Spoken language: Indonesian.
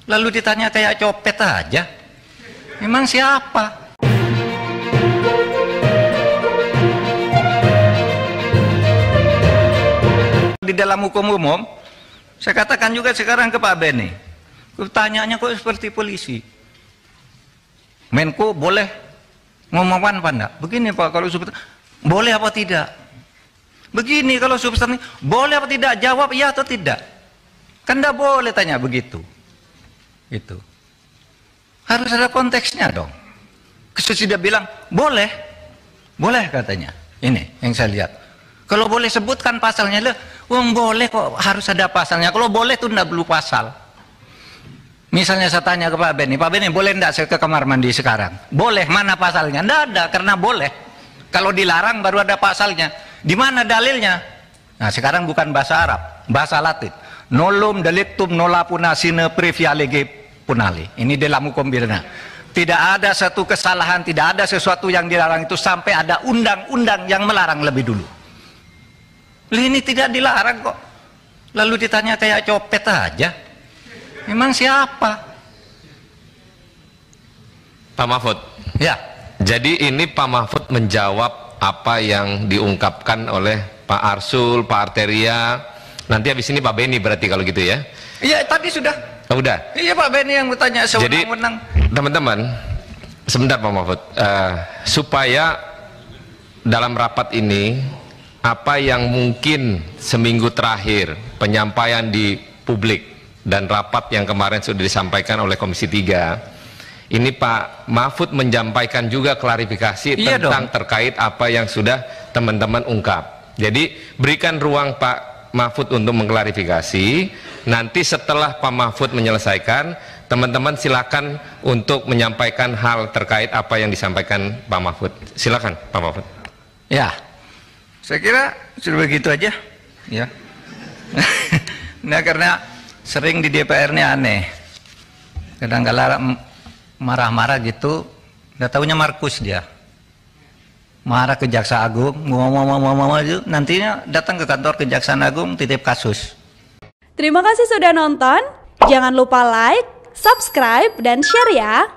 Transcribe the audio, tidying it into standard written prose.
Lalu ditanya kayak copet aja. Memang siapa? Di dalam hukum umum, saya katakan juga sekarang ke Pak Beni, pertanyaannya kok seperti polisi. Menko boleh ngomongkan apa enggak? Begini Pak, kalau substansi boleh apa tidak? Begini kalau substansi boleh apa tidak? Jawab iya atau tidak. Kan enggak boleh tanya begitu. Itu harus ada konteksnya dong. Sesudah bilang boleh, boleh katanya. Ini yang saya lihat. Kalau boleh sebutkan pasalnya, boleh kok harus ada pasalnya. Kalau boleh tuh enggak perlu pasal. Misalnya saya tanya ke Pak Beni, Pak Beni boleh enggak saya ke kamar mandi sekarang? Boleh, mana pasalnya? Enggak ada, karena boleh. Kalau dilarang baru ada pasalnya. Di mana dalilnya? Nah sekarang bukan bahasa Arab, bahasa Latin. Nolum delictum nola puna sine previa lege punali. Ini dalam hukum pidana. Tidak ada satu kesalahan, tidak ada sesuatu yang dilarang itu sampai ada undang-undang yang melarang lebih dulu. Ini tidak dilarang kok. Lalu ditanya kayak copet aja. Memang siapa? Pak Mahfud. Ya. Jadi ini Pak Mahfud menjawab apa yang diungkapkan oleh Pak Arsul, Pak Arteria. Nanti habis ini Pak Beni berarti kalau gitu ya? Iya tadi sudah. Oh, udah. Iya Pak Beni yang bertanya sewenang-wenang. Jadi teman-teman, sebentar Pak Mahfud, supaya dalam rapat ini apa yang mungkin seminggu terakhir penyampaian di publik dan rapat yang kemarin sudah disampaikan oleh Komisi 3, ini Pak Mahfud menyampaikan juga klarifikasi tentang terkait apa yang sudah teman-teman ungkap. Jadi berikan ruang Pak Mahfud untuk mengklarifikasi. Nanti setelah Pak Mahfud menyelesaikan, teman-teman silakan untuk menyampaikan hal terkait apa yang disampaikan Pak Mahfud. Silakan Pak Mahfud. Ya, saya kira sudah begitu aja. Ya. Nah karena sering di DPR ini aneh. Kadang-kadang marah-marah gitu, nggak taunya Markus dia. Marah ke Jaksa Agung, ngomong itu, nantinya datang ke kantor Kejaksaan Agung titip kasus. Terima kasih sudah nonton. Jangan lupa like, subscribe, dan share ya.